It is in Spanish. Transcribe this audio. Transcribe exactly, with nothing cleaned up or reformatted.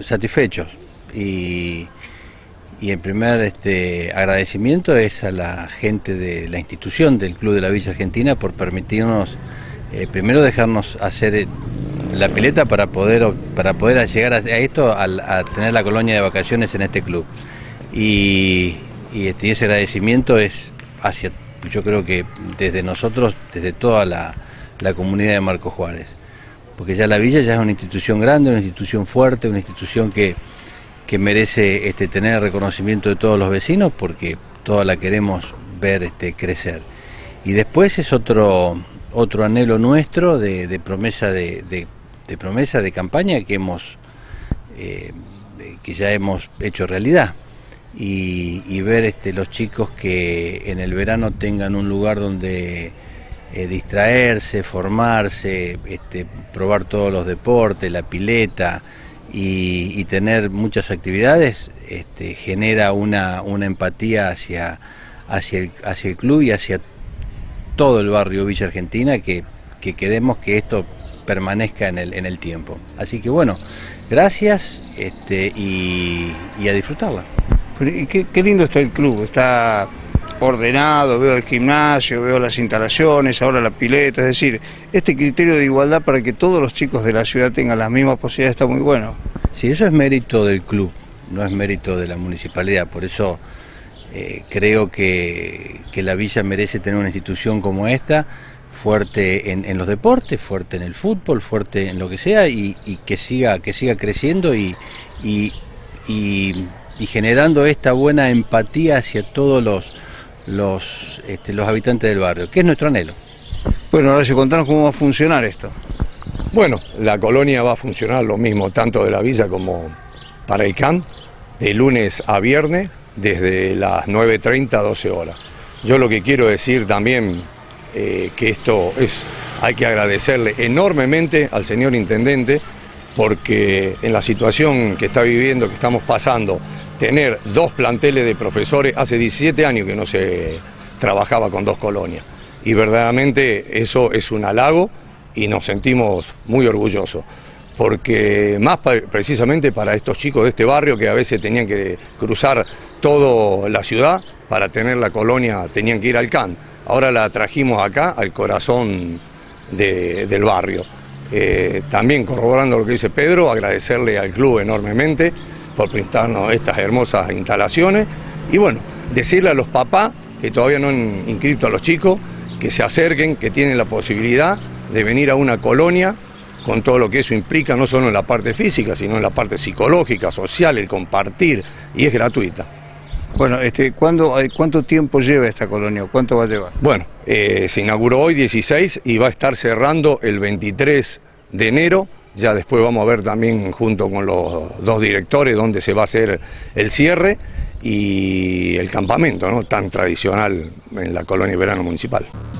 satisfechos y, y el primer este, agradecimiento es a la gente de la institución del Club de la Villa Argentina por permitirnos eh, primero dejarnos hacer la pileta para poder, para poder llegar a, a esto, a, a tener la colonia de vacaciones en este club. Y, y, este, y ese agradecimiento es hacia, yo creo que desde nosotros, desde toda la, la comunidad de Marcos Juárez. Porque ya la villa ya es una institución grande, una institución fuerte, una institución que, que merece este, tener el reconocimiento de todos los vecinos porque toda la queremos ver este, crecer. Y después es otro, otro anhelo nuestro de, de promesa de, de, de promesa de campaña que hemos eh, que ya hemos hecho realidad. Y, y ver este, los chicos que en el verano tengan un lugar donde Eh, distraerse, formarse, este, probar todos los deportes, la pileta y, y tener muchas actividades, este, genera una, una empatía hacia, hacia, el, hacia el club y hacia todo el barrio Villa Argentina que, que queremos que esto permanezca en el, en el tiempo. Así que bueno, gracias este, y, y a disfrutarla. Qué, qué lindo está el club, está ordenado, veo el gimnasio, veo las instalaciones, ahora la pileta, es decir, este criterio de igualdad para que todos los chicos de la ciudad tengan las mismas posibilidades está muy bueno. Sí, eso es mérito del club, no es mérito de la municipalidad, por eso eh, creo que, que la villa merece tener una institución como esta, fuerte en, en los deportes, fuerte en el fútbol, fuerte en lo que sea y, y que siga, que siga creciendo y, y, y, y generando esta buena empatía hacia todos los Los, este, los habitantes del barrio, que es nuestro anhelo. Bueno, Horacio, contanos cómo va a funcionar esto. Bueno, la colonia va a funcionar lo mismo tanto de la villa como para el C A M, de lunes a viernes, desde las nueve treinta a doce horas. Yo lo que quiero decir también, eh, que esto es, hay que agradecerle enormemente al señor intendente, porque en la situación que está viviendo, que estamos pasando, tener dos planteles de profesores, hace diecisiete años que no se trabajaba con dos colonias. Y verdaderamente eso es un halago y nos sentimos muy orgullosos. Porque más precisamente para estos chicos de este barrio que a veces tenían que cruzar toda la ciudad para tener la colonia, tenían que ir al C A M. Ahora la trajimos acá, al corazón de, del barrio. Eh, también corroborando lo que dice Pedro, agradecerle al club enormemente por prestarnos estas hermosas instalaciones y bueno, decirle a los papás que todavía no han inscrito a los chicos que se acerquen, que tienen la posibilidad de venir a una colonia con todo lo que eso implica, no solo en la parte física, sino en la parte psicológica, social, el compartir, y es gratuita. Bueno, este, ¿cuándo, ¿cuánto tiempo lleva esta colonia? ¿Cuánto va a llevar? Bueno, eh, se inauguró hoy dieciséis y va a estar cerrando el veintitrés de enero. Ya después vamos a ver también junto con los dos directores dónde se va a hacer el cierre y el campamento, ¿no?, tan tradicional en la colonia de verano municipal.